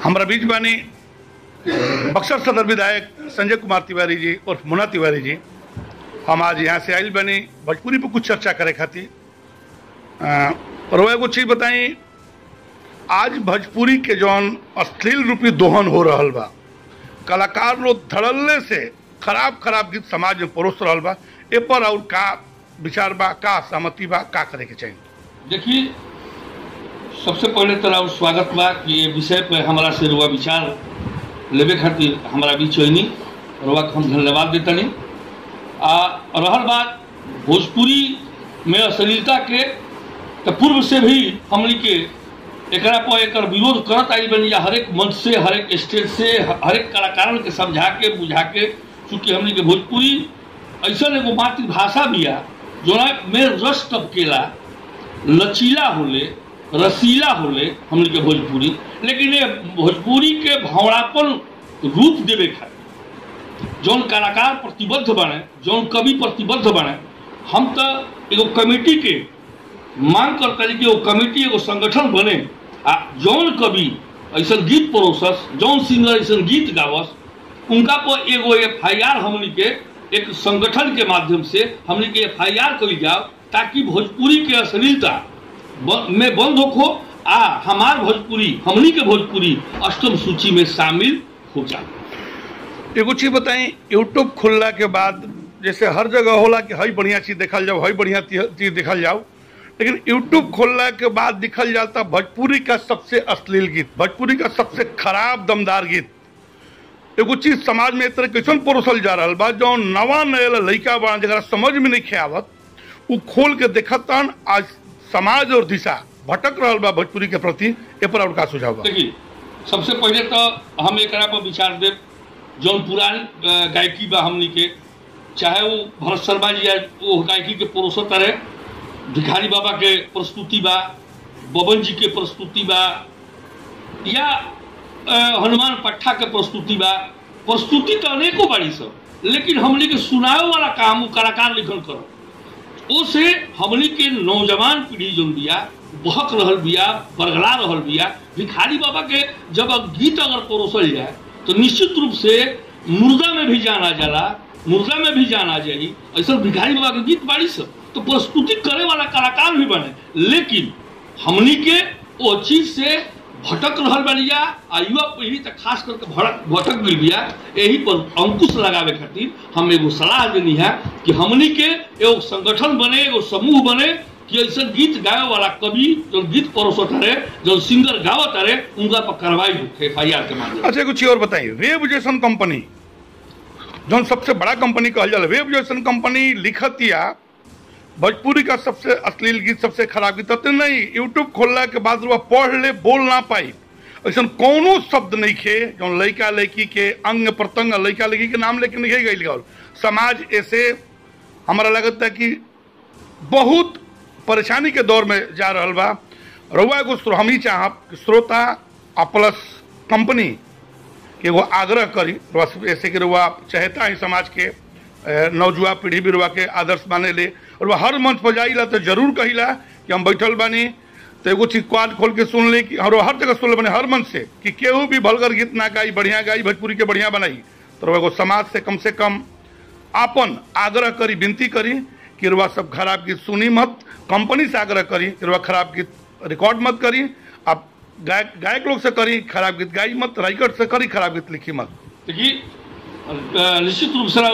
हमारा बीच बानी बक्सर सदर विधायक संजय कुमार तिवारी जी और मुन्ना तिवारी जी। हम आज यहाँ से आइल बनी भोजपुरी पर कुछ चर्चा करे खातिर। और कुछ चीज बताई, आज भोजपुरी के जौन अश्लील रूपी दोहन हो रहा बा, कलाकार लोग धड़ल्ले से खराब खराब गीत समाज में परोस रहा बा, ए पर और का विचार बा, का सहमति बा, का करे के चाहिए? देखिए, सबसे पहले तो स्वागत बा कि ये विषय पे हमारा से रुआ विचार लेवे खातिर हमारा बीच होनी, रुआ हम धन्यवाद देतनी। रहल बात भोजपुरी में अश्लीलता के तो पूर्व से भी हमनी के एकरा पर एक विरोध करत आई बनी, हर एक मंच से, हर एक स्टेज से, हर एक कलाकारन के समझा के बुझा के, चूँकि हमनी के भोजपुरी ऐसा एगो मातृभाषा बिया जो में रस टपकेला, लचीला होले, रसीला होले हमनी के भोजपुरी। लेकिन ये भोजपुरी के भावनापन रूप देवे खातिर जौन कलाकार प्रतिबद्ध बने, जौन कवि प्रतिबद्ध बने, हम तो एगो कमेटी के मांग करते कि वो कमेटी एगो संगठन बने, आ जौन कवि ऐसा गीत परोसस, जौन सिंगर ऐसा गीत गावस, उनका पर एगो FIR हमनी के एक संगठन के माध्यम से हमनी के FIR करी जाओ, ताकि भोजपुरी के अश्लीलता में बंद हो आ हमार भोजपुरी, हमनी के भोजपुरी अष्टम सूची में शामिल हो जाए। एगो चीज बताई, यूट्यूब खुलला के बाद जैसे हर जगह होला कि हई बढ़िया चीज देखल जाओ, हई बढ़िया चीज देखल जाओ, लेकिन यूट्यूब खोलने के बाद दिखल जाता भोजपुरी का सबसे अश्लील गीत, भोजपुरी का सबसे खराब दमदार गीत। एगो चीज समाज में इतना कैसन परोसल जा रहा बा, जो नवा नया लड़का बा जरा समझ में नहीं आवत, वो खोल के देखतन आज समाज और दिशा भटक रहा बा भोजपुरी के प्रति। ए पर और का सुझाव बा? देखिए, सबसे पहले तो हम एक पर विचार देव, जौन पुरानी गायकी बा हमनी के, चाहे वो भरत शर्मा जी वो गायकी के परोसत रहे, भिखारी बाबा के प्रस्तुति बा, बबन जी के प्रस्तुति बा, या हनुमान पट्टा के प्रस्तुति बा, प्रस्तुति तो अनेकों बाड़ी सब, लेकिन हमनी के सुनावे वाला काम वो कलाकार लिखल करो। उसे हमनी के नौजवान पीढ़ी जो बिया बहक रहल बिया, बरगला रहल बिया। भिखारी बाबा के जब गीत अगर परोसल जाए तो निश्चित रूप से मुर्दा में भी जाना जाला, मुर्दा में भी जाना जाई। ऐसा भिखारी बाबा के गीत बाड़ी सब तो प्रस्तुति करे वाला कलाकार भी बने, लेकिन हमनी के वो चीज से भटक रहल बनिया, आ युवा पीढ़ी तक खास करके भटक गई बिया। यही पर अंकुश लगावे खातिर हम एगो सलाह देनी है कि हमनी के एगो संगठन बने, एगो समूह बने कि ऐसा गीत गावे वाला कवि जो गीत परोसत रहे, जो सिंगर गावत रहे, उनका पर कार्रवाई होखे FIR के माध्यम। अच्छा, कुछ और बताइए, वेब जैसन कंपनी जो सबसे बड़ा कंपनी कहल जाला, वेब जैसन कंपनी लिखतिया भोजपुरी का सबसे अश्लील गीत, सबसे खराब गीत तो नहीं। यूट्यूब खोलने के बाद वो पढ़ ले, बोल ना पाई, ऐसा कोनो शब्द नहीं खे जो लड़का लड़की के अंग प्रत्यंग, लड़का लड़की के नाम लेके नहीं गई। समाज ऐसे हमारा लगता है कि बहुत परेशानी के दौर में जा रहा बा। रुआ एगो हम ही चाहब कि श्रोता आ प्लस कंपनी के एगो आग्रह करी, ऐसे कि रुआ चाहता है समाज के नौजुआ पीढ़ी भी रुआ के आदर्श माने ले, और वह हर मंच पर जाइला तो जरूर कहिला कि हम बैठल बानी तो एगो चीज क्वाद खोल के सुन ले कि हर जगह सुन ले बने, हर मंच से कि केहू भी भलगर गीत ना गाई, बढ़िया गाई, भोजपुरी के बढ़िया बनाई। तो एगो समाज से कम आपन आग्रह करी, विनती करी कि रुआ सब खराब गीत सुनी मत। कंपनी से आग्रह करी कि रुआ खराब गीत रिकॉर्ड मत करी, आप गायक लोग से करी खराब गीत गाई मत, राइटर से करी खराब गीत लिखी मत। देखिए, निश्चित रूप से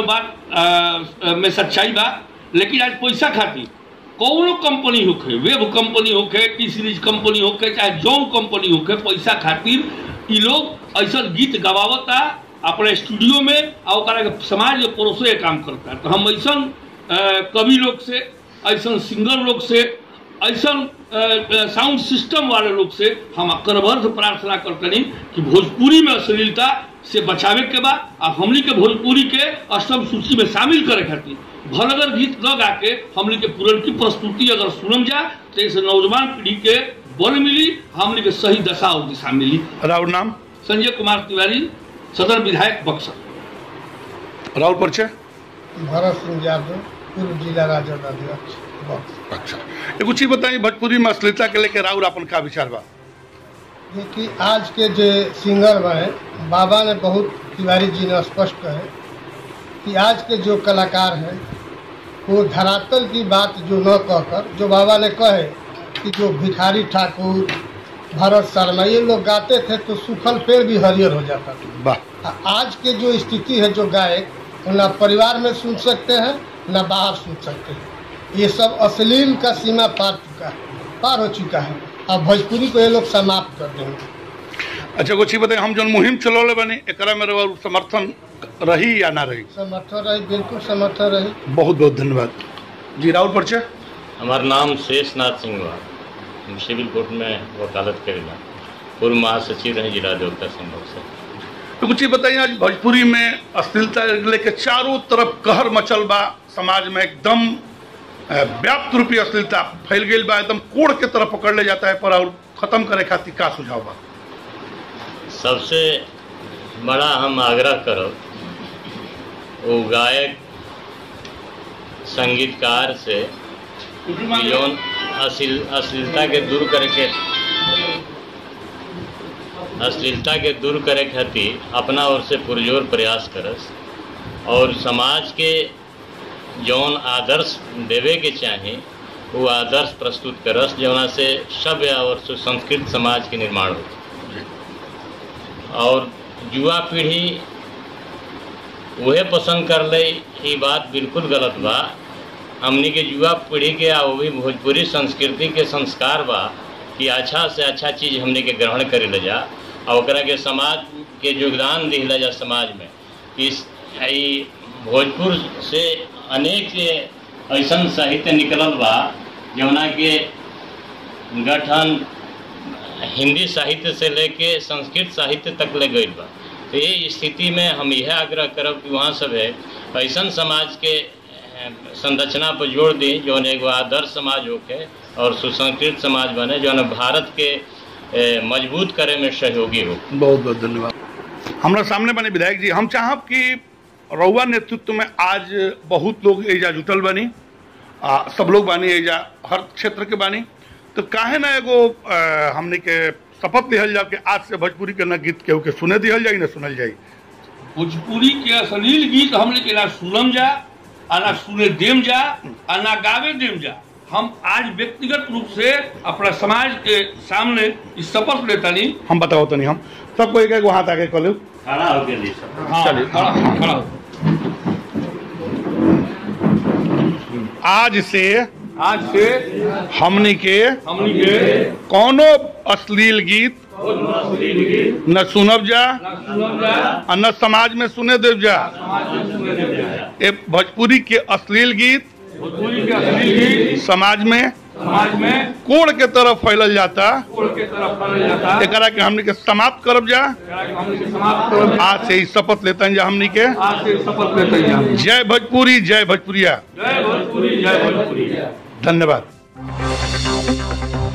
बात में सच्चाई बा, लेकिन आज पैसा खातिर कौनो कंपनी होखे, वेब कंपनी होखे, टी सीरीज कंपनी होखे, चाहे जौन कंपनी होखे, पैसा खातिर ये लोग ऐसा गीत गवावता अपने स्टूडियो में और समाज परोसे काम करता है। तो हम ऐसा कवि लोग से, ऐसा सिंगर लोग से, ऐसा साउंड सिस्टम वाले लोग से हम करबद्ध प्रार्थना करते नहीं कि भोजपुरी में अश्लीलता से बचावे के बाद आ हमनी के भोजपुरी के अष्टम सूची में शामिल करे खातिर भलगर गीत न गा के हमनी के पुरन की प्रस्तुति अगर सुनम जा तो इस नौजवान पीढ़ी के बल मिली, हमनी के सही दशा और दिशा मिली। राउर नाम? संजय कुमार तिवारी, सदर विधायक बक्सर। राउर परिचय? भरत सिंह यादव, पूर्व जिला राजद अध्यक्ष। अच्छा, एक चीज बताइए, भोजपुरी में अश्लीलता के लेकर राउर अपन का विचार बा? देखिए आज के जो सिंगर बने बाबा ने बहुत तिवारी जी ने स्पष्ट कहे कि आज के जो कलाकार हैं वो धरातल की बात जो न कहकर जो बाबा ने कहे कि जो भिखारी ठाकुर भरत शर्मा ये लोग गाते थे तो सूखल पेड़ भी हरियर हो जाता था। वाह। आज के जो स्थिति है जो गायक वो ना परिवार में सुन सकते हैं ना बाहर सुन सकते हैं। ये सब अश्लील का सीमा पार हो चुका है। अब भोजपुरी को ये लोग समाप्त कर देंगे। अच्छा कुछ बताइए, हम जो मुहिम चलौले बनी एकरा में रउआ समर्थन रही या ना रही? समर्थन रही, बिल्कुल समर्थन रही। बहुत बहुत धन्यवाद जी। राहुल परिचय? हमारा नाम शेषनाथ सिंह बा, हम सिविल कोर्ट में वकालत करेला, पूर्व महासचिव रहे जिला देवता सिंह से। तो कुछ बताइए, आज भोजपुरी में अश्लीलता लेके चारों तरफ कहर मचल बा, समाज में एकदम व्याप्त रूपी अश्लीलता फैल गई बा, एकदम कोड़ के तरफ पकड़ ले जाता है पर और खत्म करे खातिर का सुझाव बा? सबसे बड़ा हम आग्रह करब वो गायक संगीतकार से जौन अश्लीलता के दूर करे खातिर अपना ओर से पुरजोर प्रयास करस और समाज के जौन आदर्श देवे के चाहे वो आदर्श प्रस्तुत करस जौना से सभ्य और सुसंस्कृत समाज के निर्माण हो। और युवा पीढ़ी वह पसंद कर ले, ये बात बिल्कुल गलत बा। हमनी के युवा पीढ़ी के वो भी भोजपुरी संस्कृति के संस्कार बा कि अच्छा से अच्छा चीज़ हमनी के ग्रहण करे ले जा और ओकरा के समाज के योगदान दिला जा समाज में। इस भोजपुर से अनेक ऐसा साहित्य निकलल बा जौना के गठन हिंदी साहित्य से लेके संस्कृत साहित्य तक ले गई बा। तो ये स्थिति में हम यह आग्रह करब कि वहाँ सब है ऐसा समाज के संरचना पर जोड़ दी जौन एगो आदर्श समाज होके और सुसंस्कृत समाज बने जौन भारत के मजबूत करे में सहयोगी हो। बहुत बहुत धन्यवाद। हमारा सामने बने विधायक जी, हम चाहब कि रउआ नेतृत्व में आज बहुत लोग एजा जुटल बनी, सब लोग बानी एजा हर क्षेत्र के बानी, तो काहे ना एगो हमने के शपथ लिहल जाओ कि आज से भोजपुरी के न गीत केहू के सुने दिहल जाई न सुनल जाई। भोजपुरी के अश्लील गीत हमने के ना सुनम जा आ ना सुने देम जा आ ना गावे देम जा। हम आज व्यक्तिगत रूप से अपना समाज के सामने इस शपथ लेता नहीं। हम बताओ तो नहीं, हम सबको एक एक हाथ आगे कर लो, खड़ा होके ली सब। चलिए खड़ा हो। आज से हमनी के कोनो अश्लील गीत न सुनब जा और न समाज में सुने देव जा। ये भोजपुरी के अश्लील गीत समाज में कोड़ के तरफ फैलल जाता, एकरा के हमनी के समाप्त करब जा। आज से ही शपथ लेते हैं हमनी के। जय भोजपुरी, जय भोजपुरिया। धन्यवाद।